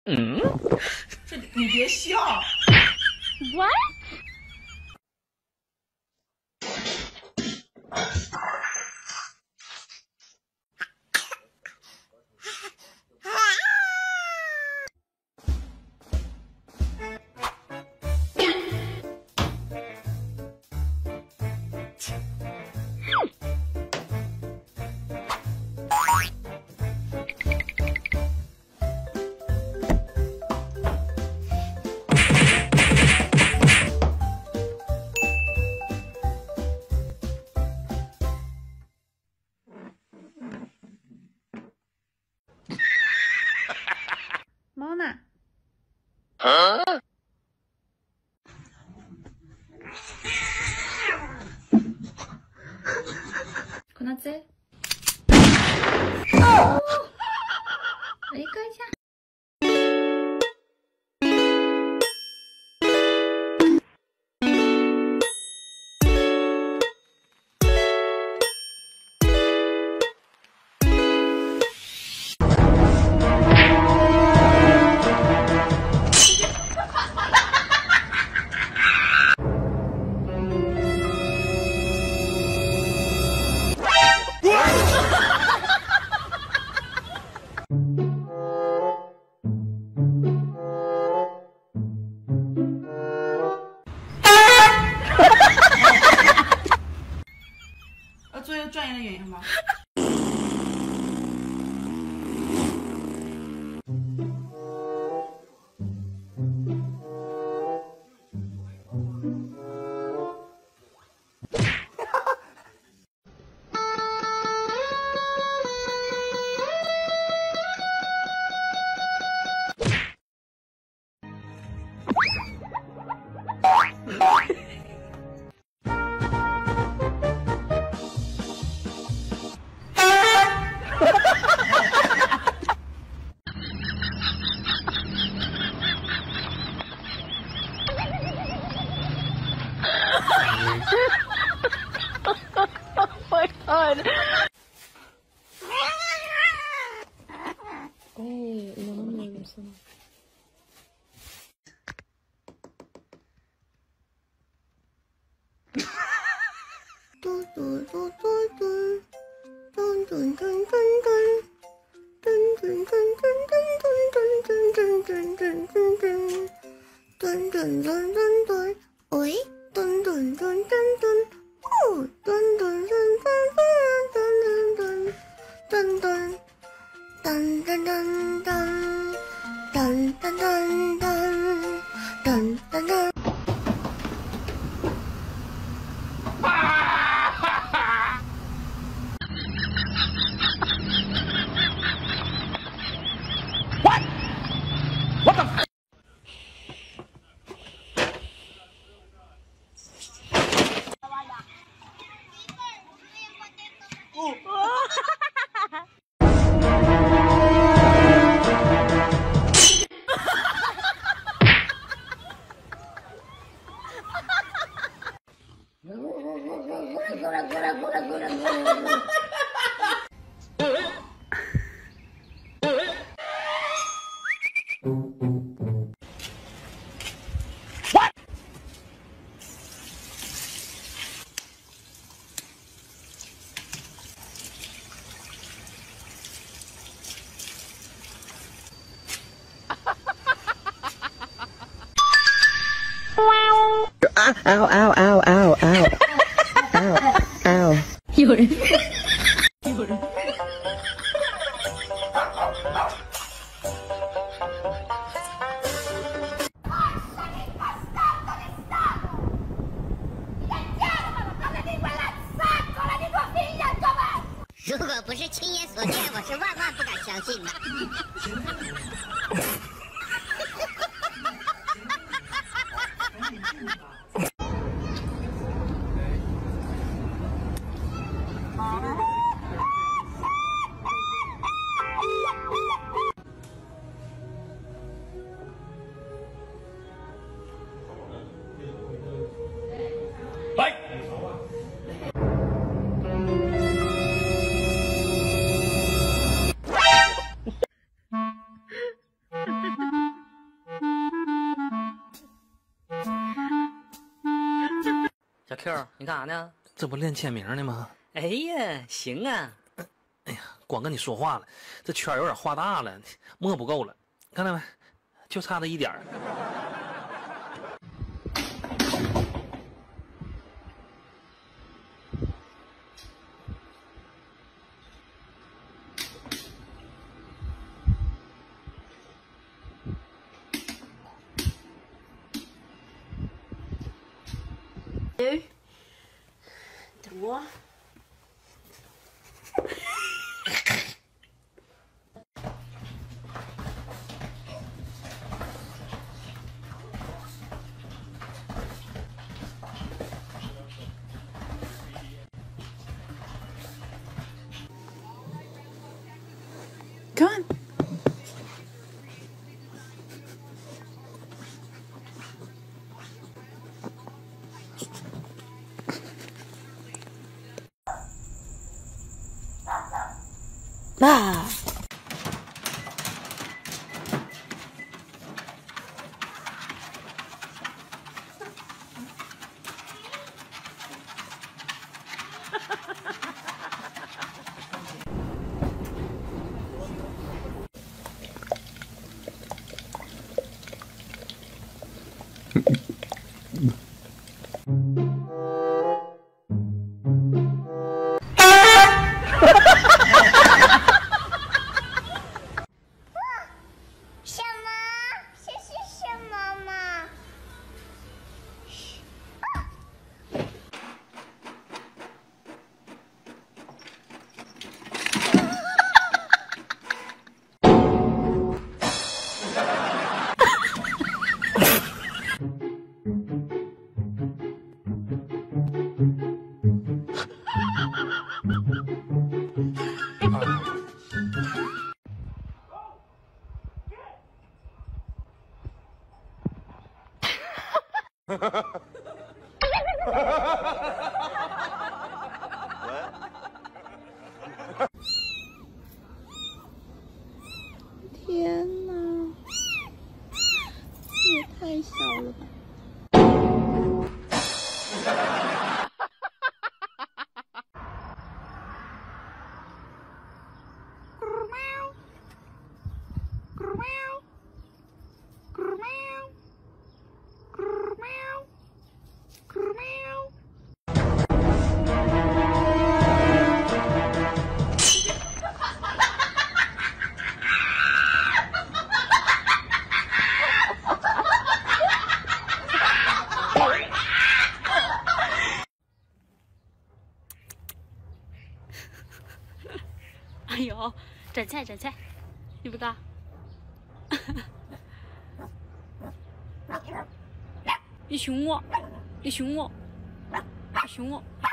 嗯， 这你别笑。 What？猫呢？こなつ？离开一下。 做一个专业的演员吧。 Oh my god！ 哎，能有意思吗？ 嘟嘟嘟嘟嘟，嘟嘟嘟嘟嘟，嘟嘟嘟嘟嘟嘟嘟嘟嘟嘟嘟嘟，嘟嘟嘟嘟嘟，喂，嘟嘟嘟嘟嘟，哦，嘟嘟嘟嘟嘟嘟嘟嘟嘟，噔噔噔噔，噔噔噔噔，噔噔噔。 What the？ 啊！嗷嗷嗷嗷嗷嗷嗷！ 有人。 有人。 如果不是亲眼所见，我是万万不敢相信的。 来。 小 Q， 你干啥呢？ 这不练签名呢吗？ 哎呀，行啊！ 哎呀，光跟你说话了，这圈有点画大了，墨不够了，看到没？就差这一点儿。 等我。Come on. Ah. 什么？这是什么嘛？天哪，这也太小了吧！ 哎呦，整菜整菜，要不噶？你凶我，你凶我，你凶我。